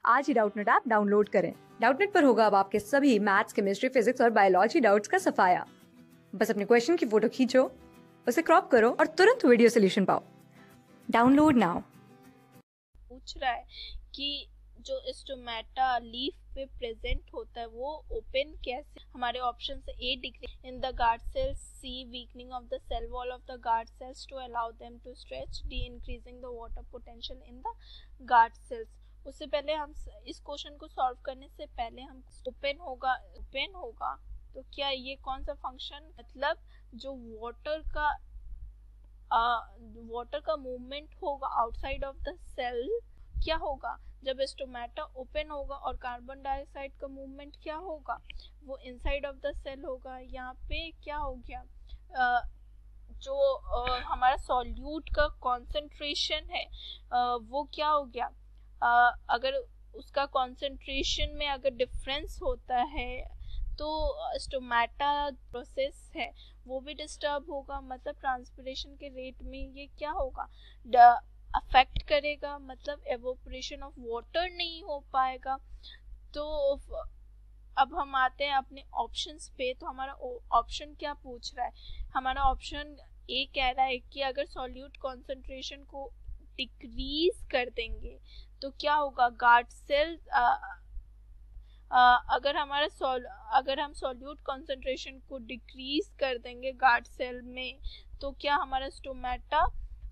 आज ही Doubtnut app download करें। डाउटनेट पर होगा अब आपके सभी मैथ्स, केमिस्ट्री, फिजिक्स और बायोलॉजी डाउट्स का सफाया। बस अपने क्वेश्चन की फोटो खींचो, उसे क्रॉप करो और तुरंत वीडियो सोल्यूशन पाओ। Download now. पूछ रहा है कि जो स्टोमेटा लीफ पे प्रेजेंट होता है वो ओपन कैसे। हमारे ऑप्शन से A decrease in the guard cells, C weakening of the cell wall of the guard cells to allow them to stretch, D increasing the water potential in the guard cells. उससे पहले हम इस question को solve करने से पहले हम open होगा तो क्या ये कौन सा फंक्शन, मतलब जो वाटर का मूवमेंट होगा आउटसाइड ऑफ द सेल क्या होगा जब स्टोमेटा ओपन होगा, और कार्बन डाइऑक्साइड का मूवमेंट क्या होगा, वो इनसाइड ऑफ द सेल होगा। यहाँ पे क्या हो गया, जो हमारा सॉल्यूट का कॉन्सेंट्रेशन है वो क्या हो गया, अगर उसका कॉन्सेंट्रेशन में अगर डिफरेंस होता है तो स्टोमेटा प्रोसेस है वो भी डिस्टर्ब होगा, मतलब ट्रांसपिरेशन के रेट में ये क्या होगा, अफेक्ट करेगा, मतलब एवोपरेशन ऑफ वाटर नहीं हो पाएगा। तो अब हम आते हैं अपने ऑप्शंस पे। तो हमारा ऑप्शन क्या पूछ रहा है, हमारा ऑप्शन ए कह रहा है कि अगर सॉल्यूट कॉन्सेंट्रेशन को डिक्रीज कर देंगे तो क्या होगा, गार्ड सेल अगर हम सॉल्यूट कॉन्सेंट्रेशन को डिक्रीज कर देंगे गार्ड सेल में तो क्या हमारा स्टोमेटा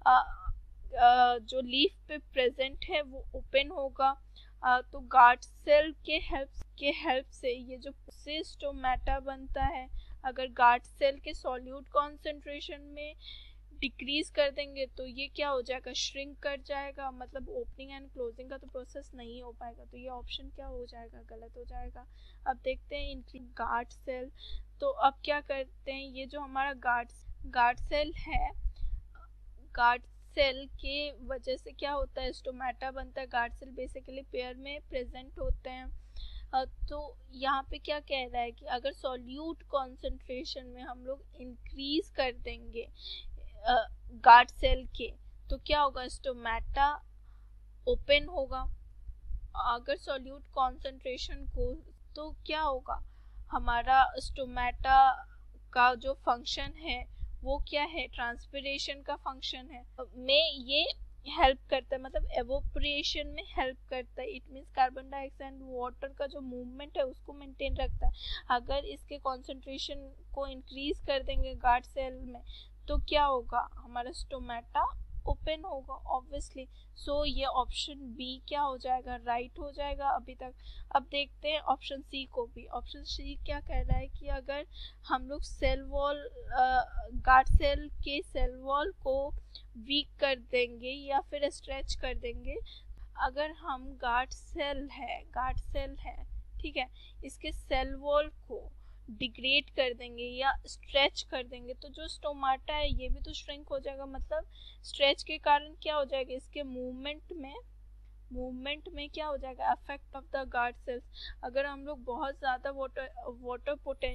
जो लीफ पे प्रेजेंट है वो ओपन होगा। तो गार्ड सेल के हेल्प से ये जो स्टोमेटा बनता है, अगर गार्ड सेल के सॉल्यूट कॉन्सेंट्रेशन में डिक्रीज कर देंगे तो ये क्या हो जाएगा, श्रिंक कर जाएगा, मतलब ओपनिंग एंड क्लोजिंग का तो प्रोसेस नहीं हो पाएगा। तो ये ऑप्शन क्या हो जाएगा, गलत हो जाएगा। अब देखते हैं इंक्रीज गार्ड सेल। तो अब क्या करते हैं, ये जो हमारा गार्ड सेल है, गार्ड सेल के वजह से क्या होता है, स्टोमेटा बनता है। गार्ड सेल बेसिकली पेयर में प्रेजेंट होते हैं। तो यहाँ पे क्या कह रहा है कि अगर सॉल्यूट कॉन्सेंट्रेशन में हम लोग इंक्रीज कर देंगे गार्ड सेल के तो क्या होगा, स्टोमेटा ओपन होगा। अगर सॉल्यूट कॉन्सेंट्रेशन को तो क्या होगा, हमारा स्टोमेटा का जो फंक्शन है वो क्या है, ट्रांसपिरेशन का फंक्शन है, में ये हेल्प करता है, मतलब एवोपरेशन में हेल्प करता है। It means carbon dioxide water का जो मूवमेंट है उसको मेंटेन रखता है। अगर इसके कॉन्सेंट्रेशन को इंक्रीज कर देंगे गार्ड सेल में तो क्या होगा, हमारा स्टोमेटा ओपन होगा ऑब्वियसली। सो ये ऑप्शन बी क्या हो जाएगा, राइट हो जाएगा अभी तक। अब देखते हैं ऑप्शन सी को भी। ऑप्शन सी क्या कह रहा है कि अगर हम लोग सेल वॉल, गार्ड सेल के सेल वॉल को वीक कर देंगे या फिर स्ट्रेच कर देंगे, अगर हम गार्ड सेल है ठीक है, इसके सेल वॉल को डिग्रेड कर देंगे या स्ट्रेच कर देंगे तो जो स्टोमेटा है ये भी तो श्रिंक हो जाएगा। मतलब स्ट्रेच के कारण क्या हो जाएगा, इसके मूवमेंट में क्या हो जाएगा, affect of the guard cells. अगर हम लोग बहुत ज्यादा वाटर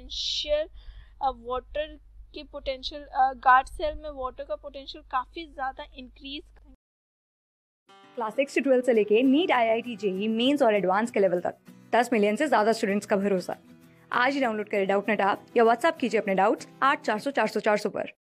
की पोटेंशियल गार्ड सेल में वाटर का पोटेंशियल काफी ज्यादा इंक्रीज। क्लास 6 से 12 से लेके नीट, IIT, JEE मेंस और एडवांस के लेवल तक 10 मिलियन से ज्यादा स्टूडेंट्स का भरोसा। आज ही डाउनलोड करें डाउटनेट ऐप या व्हाट्सएप कीजिए अपने डाउट्स 8400 400 400 पर।